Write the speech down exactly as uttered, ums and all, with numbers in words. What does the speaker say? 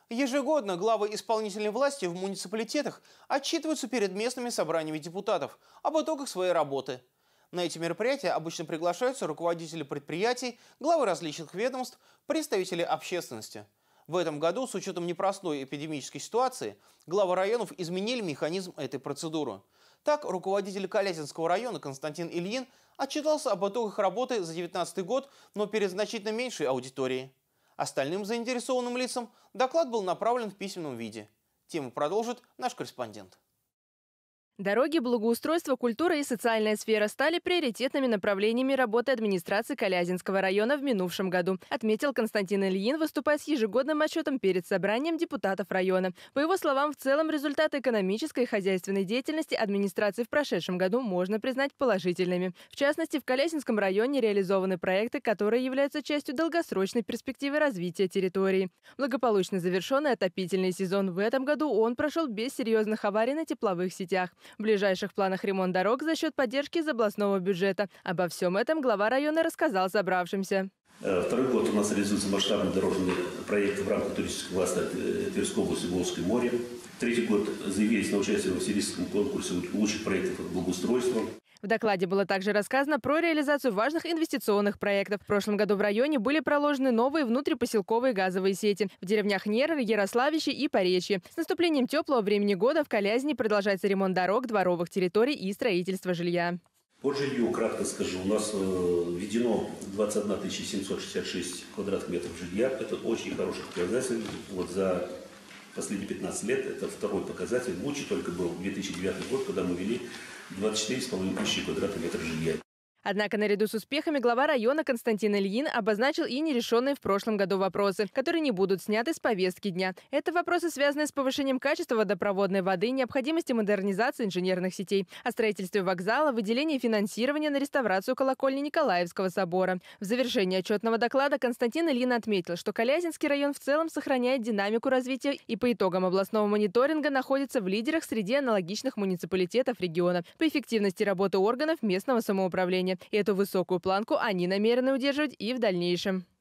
Ежегодно главы исполнительной власти в муниципалитетах отчитываются перед местными собраниями депутатов об итогах своей работы. На эти мероприятия обычно приглашаются руководители предприятий, главы различных ведомств, представители общественности. В этом году, с учетом непростой эпидемической ситуации, главы районов изменили механизм этой процедуры. Так, руководитель Калязинского района Константин Ильин отчитался об итогах работы за две тысячи девятнадцатый год, но перед значительно меньшей аудиторией. Остальным заинтересованным лицам доклад был направлен в письменном виде. Тему продолжит наш корреспондент. Дороги, благоустройство, культура и социальная сфера стали приоритетными направлениями работы администрации Калязинского района в минувшем году, отметил Константин Ильин, выступая с ежегодным отчетом перед собранием депутатов района. По его словам, в целом результаты экономической и хозяйственной деятельности администрации в прошедшем году можно признать положительными. В частности, в Калязинском районе реализованы проекты, которые являются частью долгосрочной перспективы развития территории. Благополучно завершенный отопительный сезон в этом году он прошел без серьезных аварий на тепловых сетях. В ближайших планах ремонт дорог за счет поддержки из областного бюджета. Обо всем этом глава района рассказал собравшимся. Второй год у нас реализуется масштабный дорожный проект в рамках туристического кластера Тверской области Волжское море. Третий год заявились на участие в всероссийском конкурсе лучших проектов благоустройства. В докладе было также рассказано про реализацию важных инвестиционных проектов. В прошлом году в районе были проложены новые внутрипоселковые газовые сети в деревнях Нер, Ярославище и Поречье. С наступлением теплого времени года в Калязине продолжается ремонт дорог, дворовых территорий и строительство жилья. По жилью, кратко скажу, у нас введено двадцать одна тысяча семьсот шестьдесят шесть квадратных метров жилья. Это очень хороший показатель. Вот за последние пятнадцать лет это второй показатель. Лучше только был две тысячи девятый год, когда мы ввели двадцать четыре с половиной тысячи квадратных метров жилья. Однако наряду с успехами глава района Константин Ильин обозначил и нерешенные в прошлом году вопросы, которые не будут сняты с повестки дня. Это вопросы, связанные с повышением качества водопроводной воды, необходимостью модернизации инженерных сетей, о строительстве вокзала, выделении финансирования на реставрацию колокольни Николаевского собора. В завершении отчетного доклада Константин Ильин отметил, что Калязинский район в целом сохраняет динамику развития и по итогам областного мониторинга находится в лидерах среди аналогичных муниципалитетов региона по эффективности работы органов местного самоуправления. И эту высокую планку они намерены удерживать и в дальнейшем.